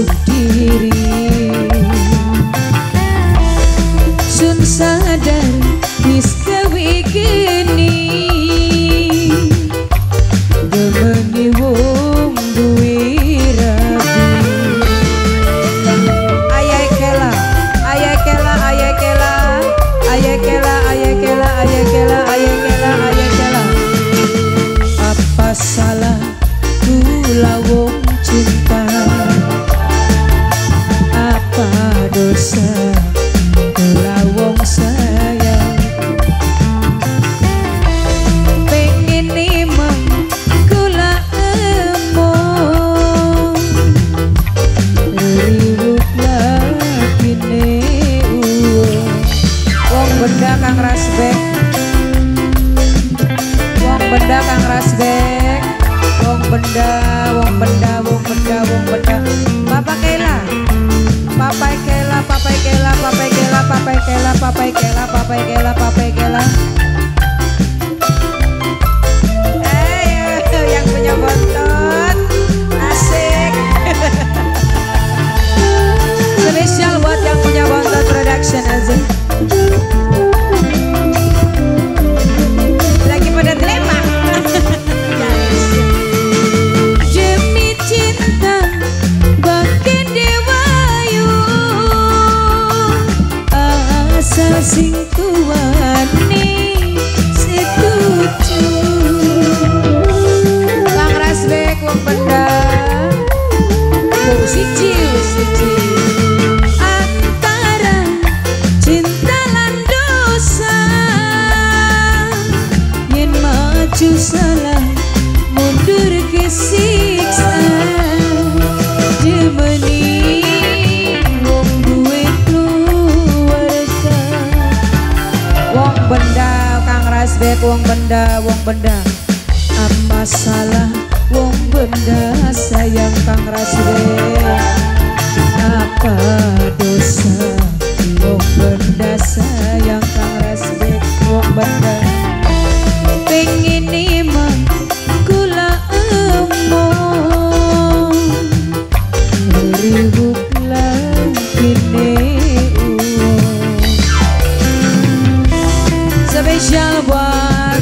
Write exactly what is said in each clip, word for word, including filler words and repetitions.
diri. Sun sadar wis gawe geni, demeni wong duwe rabi. Ayah kela, ayah kela, ayah kela, ayah kela, ayah kela, ayah kela, ayah kela, ayah kela. Apa salah kula wong cinta? Apa dosa kula wong sayang? Pengen emang kula emong ribut lakine uang. Wong benda kang rasbek, wong benda kang rasbek, wong benda, wong benda, wong benda, wong benda. Papa Kela, Papa Kela, Papa Kela, Papa Kela, Papa Kela, Papa Kela, Papa Kela, Papa Kela. Eh, yang punya bontot, asik. Spesial buat yang punya bontot production aja. Lagi pada dilema. Demi cinta bagian dewayu, asal sing tuane setuju. Kang Rasbek wong benda, wong siji wong siji. Antara cinta lan dosa, yen maju salah mundur kesiksa. Demeni wong duwe keluarga. Wong benda Kang Rasbek, wong benda, wong benda. Apa salah wong benda sayang Kang Rasbek? Apa dosa wong benda sayang Kang Rasbek, wong benda. Pengen emang kula emong ribut lakine uang. Spesial buat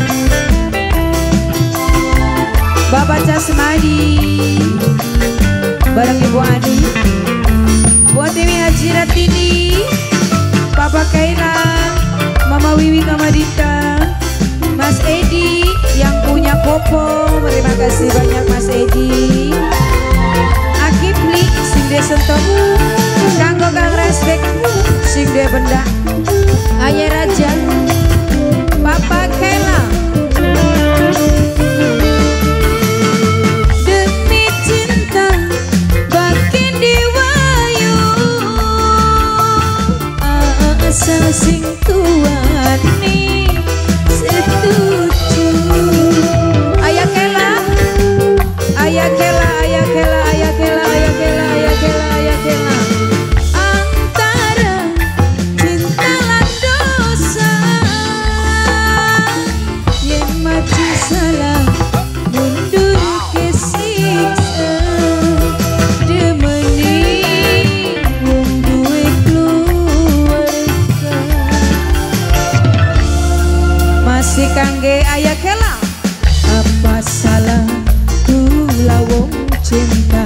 Bapak Casmadi bareng Ibu Ani, buat Dewi Haji Ratini, Papa Kaira, Mama Wiwi Kamadita, Mas Edi yang punya Popo, terima kasih banyak Mas Edi. Akipli sing de sentot, kanggo Kang Rasbek sing de benda. Ayah Raja, Papa Kela. Demi cinta bagian dewayu, asal sing tuane setuju. Ayah Kela, ayah Kela, ayah Kela, ayah Kela, ayah Kela, ayah Kela, ayah Kela. Antara cinta lan dosa, yen maju salah mundur kesiksa. Demeni wong duwe keluarga. Masih kangge ayah Kela. Apa salah kula wong cinta?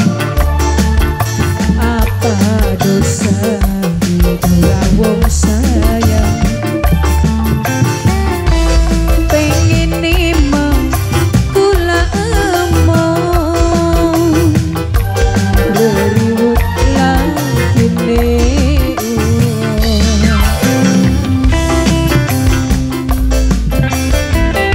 Apa dosa kula wong sayang? Pengen emang kula emong ribut lakine uang.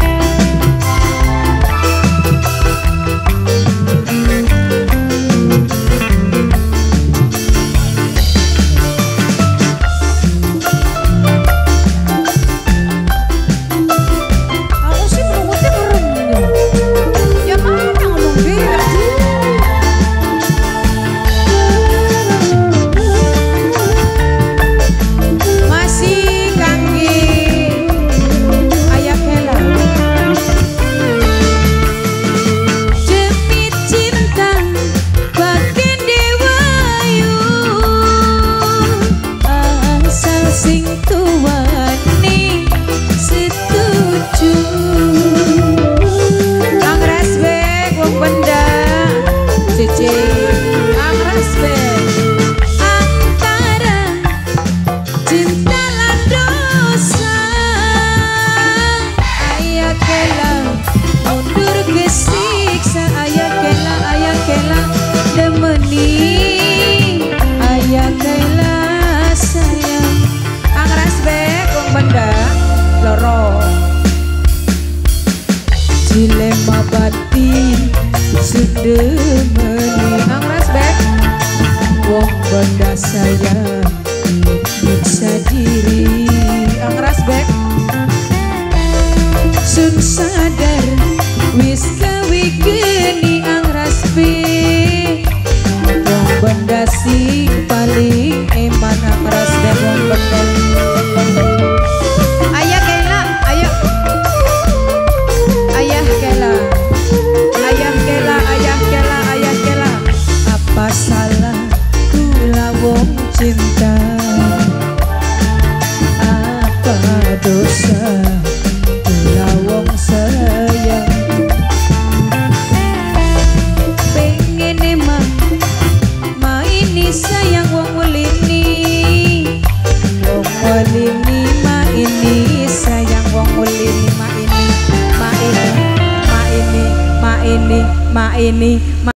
sayang bisa diri angras bek sun sadar wis gawe geni angras bek wong benda sing paling eman angras bek wong benda ayah Kela ayah ayah Kela ayah Kela ayah Kela ayah Kela apa salah kula wong cinta apa dosa kula wong sayang pengen emang maini sayang wong ulini wong ulini maini sayang wong ulini maini maini maini maini maini